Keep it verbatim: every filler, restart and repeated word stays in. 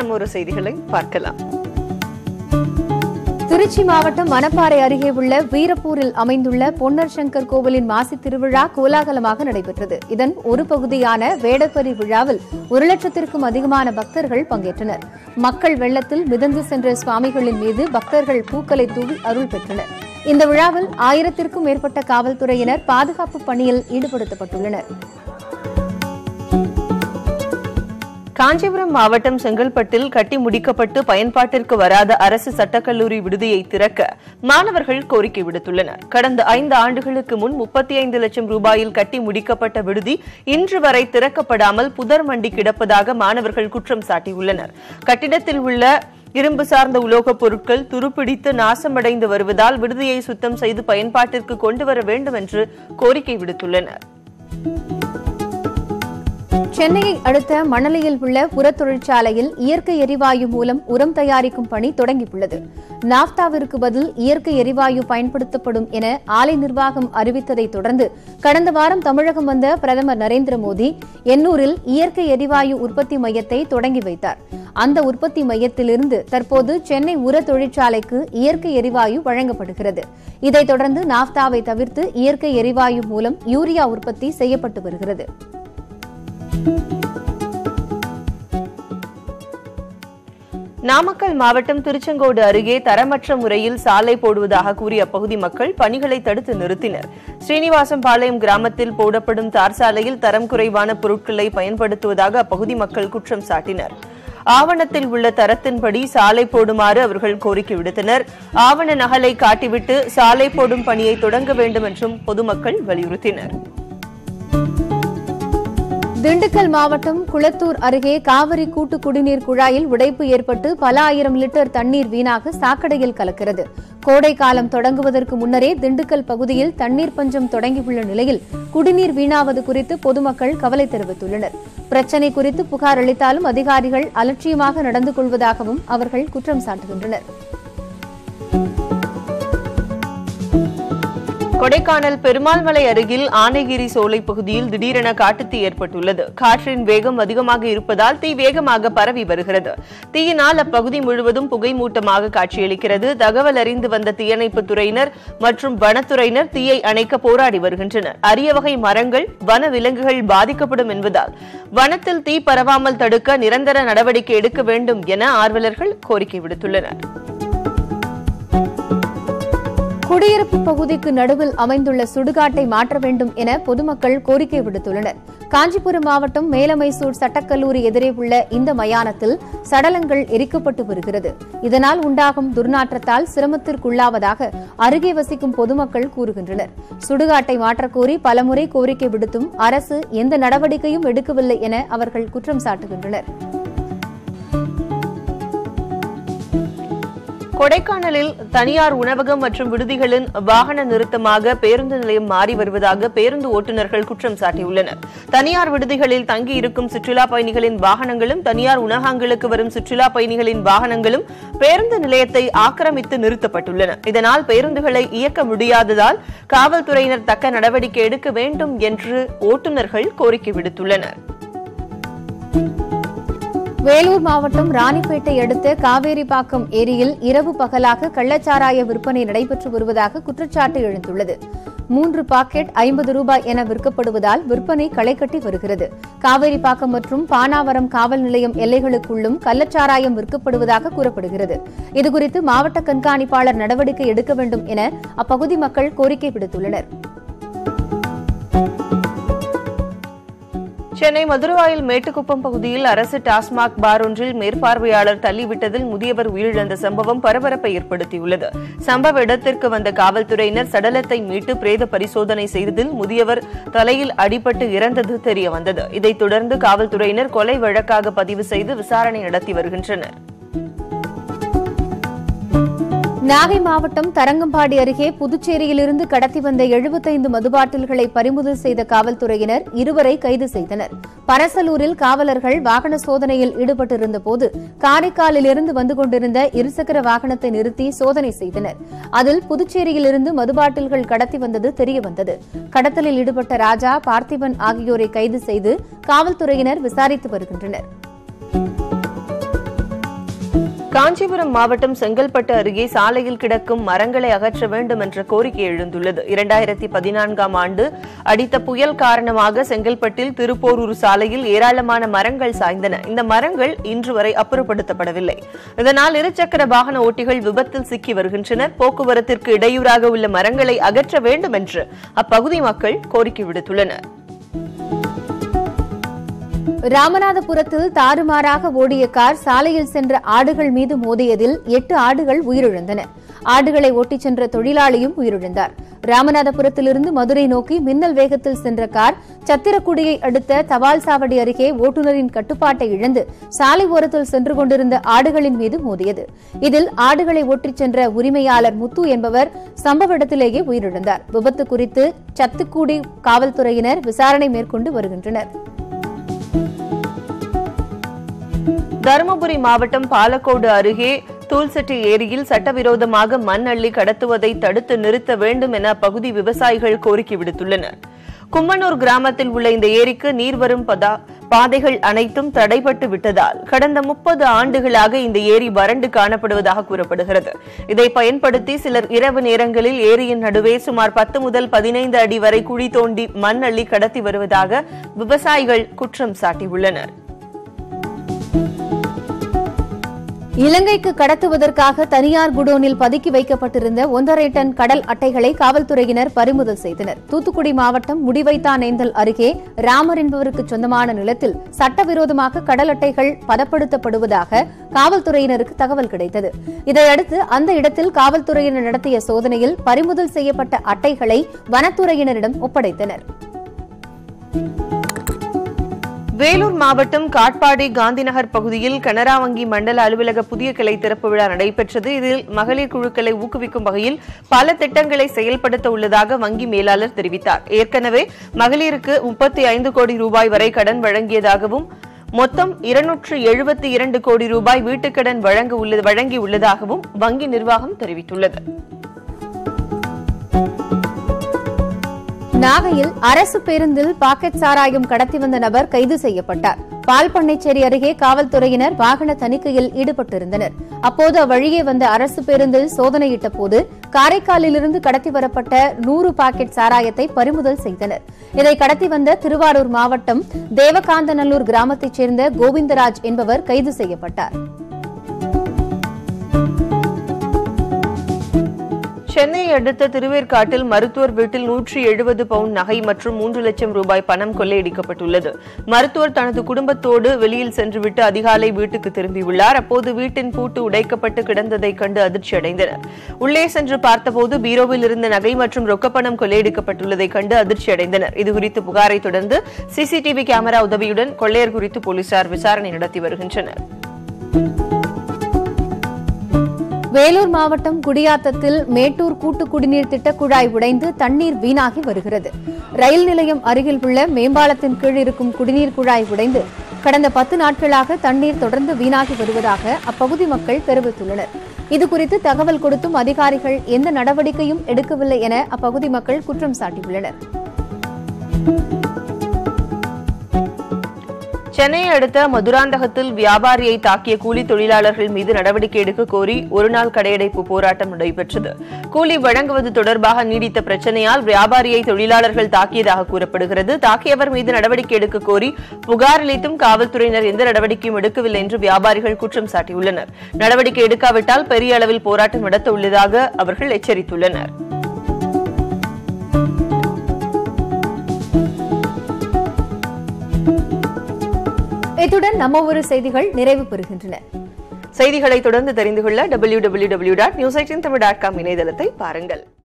இன்னும் ஒரு செய்திகளை பார்க்கலாம். திருச்சி மாவட்டம் மணப்பாறை அருகே உள்ள வீரப்பூரில் அமைந்துள்ள பொன்னர் சங்கர் கோவிலின் மாசி திருவிழா கோலாகலமாக நடைபெற்றது. இதன் ஒரு பகுதியான வேடப்பரி விழாவில் ஒரு லட்சத்திற்கும் அதிகமான பக்தர்கள் பங்கேற்றனர். மக்கள் வெள்ளத்தில் மிதந்து சென்ற சுவாமிகளின் மீது பக்தர்கள் பூக்களை தூவி அருள் பெற்றனர். இந்த விழாவில் ஆயிரத்திற்கும் மேற்பட்ட காவல்துறையினர் பாதுகாப்பு பணியில் ஈடுபடுத்தப்பட்டுள்ளனர். காஞ்சிபுரம் மாவட்டம் செங்கல்பட்டில் கட்டி முடிக்கப்பட்டு பயன்பாட்டிற்கு வராத அரசு சட்டக்கல்லூரி விடுதியை திறக்க மாணவர்கள் கோரிக்கை விடுத்துள்ளனர். கடந்த ஐந்து ஆண்டுகளுக்கு முன் முப்பத்தி ஐந்து லட்சம் ரூபாயில் கட்டி முடிக்கப்பட்ட விடுதி இன்று வரை திறக்கப்படாமல் புதர் மண்டி கிடப்பதாக மாணவர்கள் குற்றம் சாட்டியுள்ளனர். கட்டிடத்தில் உள்ள இரும்பு சார்ந்த உலோகப் பொருட்கள் துருப்பிடித்து நாசமடைந்து வருவதால் விடுதியை சுத்தம் செய்து பயன்பாட்டிற்கு கொண்டுவர வேண்டும் என்று கோரிக்கை விடுத்துள்ளனர். சென்னையை அடுத்த மணலியில் உள்ள உரத் தொழிற்சாலையில் இயற்கை எரிவாயு மூலம் உரம் தயாரிக்கும் பணி தொடங்கியுள்ளது. நாப்தாவிற்கு பதில் இயற்கை எரிவாயு பயன்படுத்தப்படும் என ஆலை நிர்வாகம் அறிவித்ததை தொடர்ந்து கடந்த வாரம் தமிழகம் வந்த பிரதமர் நரேந்திர மோடி எண்ணூரில் இயற்கை எரிவாயு உற்பத்தி மையத்தை தொடங்கி வைத்தார். அந்த உற்பத்தி மையத்திலிருந்து தற்போது சென்னை உர தொழிற்சாலைக்கு இயற்கை எரிவாயு வழங்கப்படுகிறது. இதைத் தொடர்ந்து நாப்தாவை தவிர்த்து இயற்கை எரிவாயு மூலம் யூரியா உற்பத்தி செய்யப்பட்டு வருகிறது. நாமக்கல் மாவட்டம் திருச்செங்கோடு அருகே தரமற்ற முறையில் சாலை போடுவதாக கூறிய அப்பகுதி மக்கள் பணிகளை தடுத்து நிறுத்தினர். ஸ்ரீனிவாசம்பாளையம் கிராமத்தில் போடப்படும் தார் சாலையில் தரம் குறைவான பொருட்களை பயன்படுத்துவதாக அப்பகுதி மக்கள் குற்றம் சாட்டினர். ஆவணத்தில் உள்ள தரத்தின்படி சாலை போடுமாறு அவர்கள் கோரிக்கை விடுத்தனர். ஆவண நகலை காட்டிவிட்டு சாலை போடும் பணியை தொடங்க வேண்டும் என்றும் பொதுமக்கள் வலியுறுத்தினர். திண்டுக்கல் மாவட்டம் குளத்தூர் அருகே காவிரி கூட்டு குடிநீர் குழாயில் உடைப்பு ஏற்பட்டு பல ஆயிரம் லிட்டர் தண்ணீர் வீணாக சாக்கடையில் கலக்கிறது. கோடை காலம் தொடங்குவதற்கு முன்னரே திண்டுக்கல் பகுதியில் தண்ணீர் பஞ்சம் தொடங்கியுள்ள நிலையில் குடிநீர் வீணாவது குறித்து பொதுமக்கள் கவலை தெரிவித்துள்ளனர். பிரச்சினை குறித்து புகார் அளித்தாலும் அதிகாரிகள் அலட்சியமாக நடந்து கொள்வதாகவும் அவர்கள் குற்றம் சாட்டுகின்றனர். கொடைக்கானல் பெருமாள்மலை அருகில் ஆனைகிரி சோலை பகுதியில் திடீரென காட்டுத்தீ ஏற்பட்டுள்ளது. காற்றின் வேகம் அதிகமாக இருப்பதால் தீ வேகமாக பரவி வருகிறது. தீயினால் அப்பகுதி முழுவதும் புகை மூட்டமாக காட்சியளிக்கிறது. தகவல் அறிந்து வந்த தீயணைப்புத் துறையினர் மற்றும் வனத்துறையினர் தீயை அணைக்க போராடி வருகின்றனர். அரிய வகை மரங்கள், வன விலங்குகள் பாதிக்கப்படும் என்பதால் வனத்தில் தீ பரவாமல் தடுக்க நிரந்தர நடவடிக்கை எடுக்க வேண்டும் என ஆர்வலர்கள் கோரிக்கை விடுத்துள்ளனர். குடியிருப்பு பகுதிக்கு நடுவில் அமைந்துள்ள சுடுகாட்டை மாற்ற வேண்டும் என பொதுமக்கள் கோரிக்கை விடுத்துள்ளனர். காஞ்சிபுரம் மாவட்டம் மேலமைசூர் சட்டக்கல்லூரி எதிரே உள்ள இந்த மயானத்தில் சடலங்கள் எரிக்கப்பட்டு வருகிறது. இதனால் உண்டாகும் துர்நாற்றத்தால் சிரமத்திற்குள்ளாவதாக அருகே வசிக்கும் பொதுமக்கள் கூறுகின்றனர். சுடுகாட்டை மாற்றக்கோரி பலமுறை கோரிக்கை விடுத்தும் அரசு எந்த நடவடிக்கையும் எடுக்கவில்லை என அவர்கள் குற்றம் சாட்டுகின்றனர். கொடைக்கானலில் தனியார் உணவகம் மற்றும் விடுதிகளின் வாகன நிறுத்தமாக பேருந்து நிலையம் மாறி வருவதாக பேருந்து ஓட்டுநர்கள் குற்றம் சாட்டியுள்ளனர். தனியார் விடுதிகளில் தங்கியிருக்கும் சுற்றுலா பயணிகளின் வாகனங்களும் தனியார் உணவகங்களுக்கு வரும் சுற்றுலா பயணிகளின் வாகனங்களும் பேருந்து நிலையத்தை ஆக்கிரமித்து நிறுத்தப்பட்டுள்ளன. இதனால் பேருந்துகளை இயக்க முடியாததால் காவல்துறையினர் தக்க நடவடிக்கை எடுக்க வேண்டும் என்று ஓட்டுநர்கள் கோரிக்கை விடுத்துள்ளனர். வேலூர் மாவட்டம் ராணிப்பேட்டை அடுத்த காவேரிப்பாக்கம் ஏரியில் இரவு பகலாக கள்ளச்சாராய விற்பனை நடைபெற்று வருவதாக குற்றச்சாட்டு எழுந்துள்ளது. மூன்று பாக்கெட் ஐம்பது ரூபாய் என விற்கப்படுவதால் விற்பனை களைகட்டி வருகிறது. காவேரிப்பாக்கம் மற்றும் பானாவரம் காவல் நிலையம் எல்லைகளுக்குள்ளும் கள்ளச்சாராயம் விற்கப்படுவதாக கூறப்படுகிறது. இதுகுறித்து மாவட்ட கண்காணிப்பாளர் நடவடிக்கை எடுக்க வேண்டும் என அப்பகுதி மக்கள் கோரிக்கை விடுத்துள்ளனர். சென்னை மதுரவாயல் மேட்டுக்குப்பம் பகுதியில் அரசு டாஸ்மாக் பார் ஒன்றில் மேற்பார்வையாளர் தள்ளிவிட்டதில் முதியவர் உயிரிழந்த சம்பவம் பரபரப்பை ஏற்படுத்தியுள்ளது. சம்பவ இடத்திற்கு வந்த காவல்துறையினர் சடலத்தை மீட்டு பிரேத பரிசோதனை செய்ததில் முதியவர் தலையில் அடிபட்டு இறந்தது தெரியவந்தது. இதைத் தொடர்ந்து காவல்துறையினர் கொலை வழக்காக பதிவு செய்து விசாரணை நடத்தி வருகின்றனர். நாகை மாவட்டம் தரங்கம்பாடி அருகே புதுச்சேரியிலிருந்து கடத்தி வந்த எழுபத்தைந்து மதுபாட்டில்களை பறிமுதல் செய்த காவல்துறையினர் இருவரை கைது செய்தனர். பரசலூரில் காவலர்கள் வாகன சோதனையில் ஈடுபட்டிருந்தபோது காரைக்காலிலிருந்து வந்து கொண்டிருந்த இருசக்கர வாகனத்தை நிறுத்தி சோதனை செய்தனர். அதில் புதுச்சேரியிலிருந்து மதுபாட்டில்கள் கடத்தி வந்தது தெரியவந்தது. கடத்தலில் ஈடுபட்ட ராஜா, பார்த்திபன் ஆகியோரை கைது செய்து காவல்துறையினர் விசாரித்து வருகின்றனர். காஞ்சிபுரம் மாவட்டம் செங்கல்பட்டு அருகே சாலையில் கிடக்கும் மரங்களை அகற்ற வேண்டும் என்ற கோரிக்கை எழுந்துள்ளது. இரண்டாயிரத்தி பதினான்காம் ஆண்டு அடித்த புயல் காரணமாக செங்கல்பட்டில் திருப்போரூர் சாலையில் ஏராளமான மரங்கள் சாய்ந்தன. இந்த மரங்கள் இன்று வரை அப்புறப்படுத்தப்படவில்லை. இதனால் இருசக்கர வாகன ஓட்டிகள் விபத்தில் சிக்கி வருகின்றனர். போக்குவரத்திற்கு இடையூறாக உள்ள மரங்களை அகற்ற வேண்டும் என்று அப்பகுதி மக்கள் கோரிக்கை விடுத்துள்ளனர். ராமநாதபுரத்தில் தாறுமாறாக ஓடிய கார் சாலையில் சென்ற ஆடுகள் மீது மோதியதில் எட்டு ஆடுகள் உயிரிழந்தன. ஆடுகளை ஓட்டிச் சென்ற தொழிலாளியும் உயிரிழந்தார். ராமநாதபுரத்திலிருந்து மதுரை நோக்கி மின்னல் வேகத்தில் சென்ற கார் சத்திரக்குடியை அடுத்த தபால் சாவடி அருகே ஓட்டுநரின் கட்டுப்பாட்டை இழந்து சாலை ஓரத்தில் சென்று கொண்டிருந்த ஆடுகளின் மீது மோதியது. இதில் ஆடுகளை ஓட்டிச் சென்ற உரிமையாளர் முத்து என்பவர் சம்பவ இடத்திலேயே உயிரிழந்தார். விபத்து குறித்து சத்துக்குடி காவல்துறையினர் விசாரணை மேற்கொண்டு வருகின்றனர். தருமபுரி மாவட்டம் பாலக்கோடு அருகே தூல்செட்டி ஏரியில் சட்டவிரோதமாக மண் அள்ளி கடத்துவதை தடுத்து நிறுத்த வேண்டும் என அப்பகுதி விவசாயிகள் கோரிக்கை விடுத்துள்ளனர். கும்மனூர் கிராமத்தில் உள்ள இந்த ஏரிக்கு நீர் வரும் பாதைகள் அனைத்தும் தடைபட்டு விட்டதால் கடந்த முப்பது ஆண்டுகளாக இந்த ஏரி வறண்டு காணப்படுவதாக கூறப்படுகிறது. இதை பயன்படுத்தி சிலர் இரவு நேரங்களில் ஏரியின் நடுவே சுமார் பத்து முதல் பதினைந்து அடி வரை குழி தோண்டி மண் அள்ளி கடத்தி வருவதாக விவசாயிகள் குற்றம் சாட்டியுள்ளனர். இலங்கைக்கு கடத்துவதற்காக தனியார் குடோனில் பதுக்கி வைக்கப்பட்டிருந்த ஒன்றரை டன் கடல் அட்டைகளை காவல்துறையினர் பறிமுதல் செய்தனர். தூத்துக்குடி மாவட்டம் முடிவைத்தானேந்தல் அருகே ராமர் என்பவருக்கு சொந்தமான நிலத்தில் சட்டவிரோதமாக கடல் அட்டைகள் பதப்படுத்தப்படுவதாக காவல்துறையினருக்கு தகவல் கிடைத்தது. இதையடுத்து அந்த இடத்தில் காவல்துறையினர் நடத்திய சோதனையில் பறிமுதல் செய்யப்பட்ட அட்டைகளை வனத்துறையினரிடம் ஒப்படைத்தனர். வேலூர் மாவட்டம் காட்பாடி காந்திநகர் பகுதியில் கனரா வங்கி மண்டல அலுவலக புதிய கிளை திறப்பு விழா நடைபெற்றது. இதில் மகளிர் குழுக்களை ஊக்குவிக்கும் வகையில் பல திட்டங்களை செயல்படுத்த உள்ளதாக வங்கி மேலாளர் தெரிவித்தார். ஏற்கனவே மகளிருக்கு முப்பத்தி ஐந்து கோடி ரூபாய் வரை கடன் வழங்கியதாகவும் மொத்தம் இருநூற்று எழுபத்தி இரண்டு கோடி ரூபாய் வீட்டுக்கடன் வழங்கியுள்ளதாகவும் வங்கி நிர்வாகம் தெரிவித்துள்ளது. நாகையில் அரசு பேருந்தில் பாக்கெட் சாராயம் கடத்தி வந்த நபர் கைது செய்யப்பட்டார். பால்பண்ணைச்சேரி அருகே காவல்துறையினர் வாகன தணிக்கையில் ஈடுபட்டிருந்தனர். அப்போது அவ்வழியே வந்த அரசு பேருந்தில் சோதனையிட்ட போது காரைக்காலிலிருந்து கடத்தி வரப்பட்ட நூறு பாக்கெட் சாராயத்தை பறிமுதல் செய்தனர். இதை கடத்தி வந்த திருவாரூர் மாவட்டம் தேவகாந்தநல்லூர் கிராமத்தைச் சேர்ந்த கோவிந்தராஜ் என்பவர் கைது செய்யப்பட்டார். சென்னை அடுத்த திருவேற்காட்டில் மருத்துவர் வீட்டில் நூற்றி எழுபது பவுண்ட் நகை மற்றும் மூன்று லட்சம் ரூபாய் பணம் கொள்ளையடிக்கப்பட்டுள்ளது. மருத்துவர் தனது குடும்பத்தோடு வெளியில் சென்றுவிட்டு அதிகாலை வீட்டுக்கு திரும்பியுள்ளார். அப்போது வீட்டின் பூட்டு உடைக்கப்பட்டு கிடந்ததைக் கண்டு அதிர்ச்சியடைந்தனர். உள்ளே சென்று பார்த்தபோது பீரோவில் இருந்த நகை மற்றும் ரொக்கப்பணம் கொள்ளையடிக்கப்பட்டுள்ளதைக் கண்டு அதிர்ச்சியடைந்தனர். இதுகுறித்து புகாரை தொடர்ந்து சிசிடிவி கேமரா உதவியுடன் கொள்ளையர் குறித்து போலீசார் விசாரணை நடத்தி வருகின்றனர். வேலூர் மாவட்டம் குடியாத்தத்தில் மேட்டூர் கூட்டு குடிநீர் திட்ட குழாய் உடைந்து தண்ணீர் வீணாகி வருகிறது. ரயில் நிலையம் அருகில் உள்ள மேம்பாலத்தின் கீழ் இருக்கும் குடிநீர் குழாய் உடைந்து கடந்த பத்து நாட்களாக தண்ணீர் தொடர்ந்து வீணாகி வருவதாக அப்பகுதி மக்கள் தெரிவித்துள்ளனர். இதுகுறித்து தகவல் கொடுத்தும் அதிகாரிகள் எந்த நடவடிக்கையும் எடுக்கவில்லை என அப்பகுதி மக்கள் குற்றம் சாட்டியுள்ளனர். சென்னை அடுத்த மதுராந்தகத்தில் வியாபாரியை தாக்கிய கூலி தொழிலாளர்கள் மீது நடவடிக்கை எடுக்க கோரி ஒருநாள் கடையடைப்பு போராட்டம் நடைபெற்றது. கூலி வழங்குவது தொடர்பாக நீடித்த பிரச்சனையால் வியாபாரியை தொழிலாளர்கள் தாக்கியதாக கூறப்படுகிறது. தாக்கியவர் மீது நடவடிக்கை எடுக்க கோரி புகார் அளித்தும் காவல்துறையினர் எந்த நடவடிக்கையும் எடுக்கவில்லை என்று வியாபாரிகள் குற்றம் சாட்டியுள்ளனர். நடவடிக்கை எடுக்காவிட்டால் பெரிய அளவில் போராட்டம் நடத்த உள்ளதாக அவர்கள் எச்சரித்துள்ளனர். இத்துடன் நம்ம ஊரு செய்திகள் நிறைவு பெறுகின்றன. செய்திகளை தொடர்ந்து தெரிந்து கொள்ள W W W dot news eighteen Tamil dot com இணையதளத்தை பாருங்கள்.